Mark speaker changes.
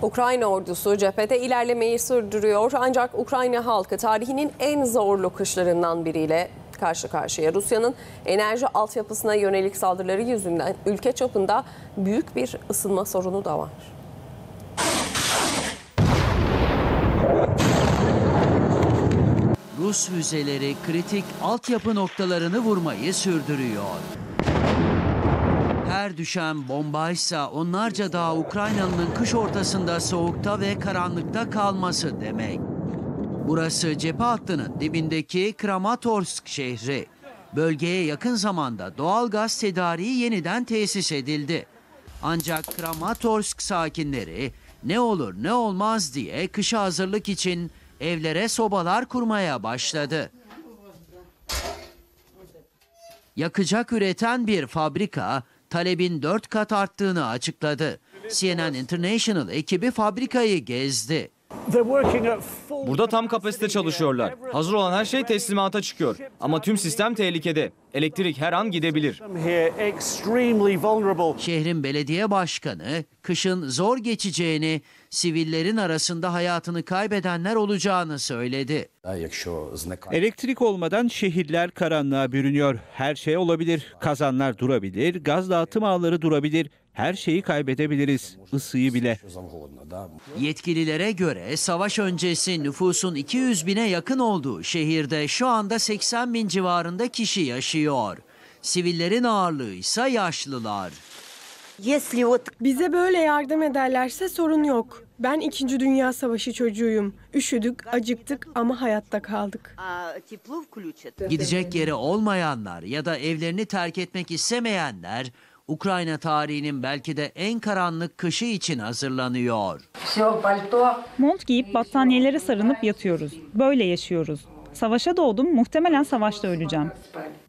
Speaker 1: Ukrayna ordusu cephede ilerlemeyi sürdürüyor. Ancak Ukrayna halkı tarihinin en zorlu kışlarından biriyle karşı karşıya. Rusya'nın enerji altyapısına yönelik saldırıları yüzünden ülke çapında büyük bir ısınma sorunu da var.
Speaker 2: Rus füzeleri kritik altyapı noktalarını vurmayı sürdürüyor. Her düşen bombaysa onlarca daha Ukraynalı'nın kış ortasında soğukta ve karanlıkta kalması demek. Burası cephe hattının dibindeki Kramatorsk şehri. Bölgeye yakın zamanda doğal gaz tedariği yeniden tesis edildi. Ancak Kramatorsk sakinleri ne olur ne olmaz diye kışa hazırlık için evlere sobalar kurmaya başladı. Yakacak üreten bir fabrika talebin 4 kat arttığını açıkladı. CNN International ekibi fabrikayı gezdi.
Speaker 3: Burada tam kapasite çalışıyorlar. Hazır olan her şey teslimata çıkıyor. Ama tüm sistem tehlikede. Elektrik her an gidebilir.
Speaker 2: Şehrin belediye başkanı kışın zor geçeceğini, sivillerin arasında hayatını kaybedenler olacağını söyledi.
Speaker 4: Elektrik olmadan şehirler karanlığa bürünüyor. Her şey olabilir. Kazanlar durabilir, gaz dağıtım ağları durabilir. Her şeyi kaybedebiliriz, ısıyı bile.
Speaker 2: Yetkililere göre savaş öncesi nüfusun 200 bine yakın olduğu şehirde şu anda 80 bin civarında kişi yaşıyor. Sivillerin ağırlığı ise yaşlılar.
Speaker 5: Bize böyle yardım ederlerse sorun yok. Ben 2. Dünya Savaşı çocuğuyum. Üşüdük, acıktık ama hayatta kaldık.
Speaker 2: Gidecek yeri olmayanlar ya da evlerini terk etmek istemeyenler Ukrayna tarihinin belki de en karanlık kışı için hazırlanıyor.
Speaker 6: Mont giyip battaniyelere sarınıp yatıyoruz. Böyle yaşıyoruz. Savaşa doğdum, muhtemelen savaşta öleceğim.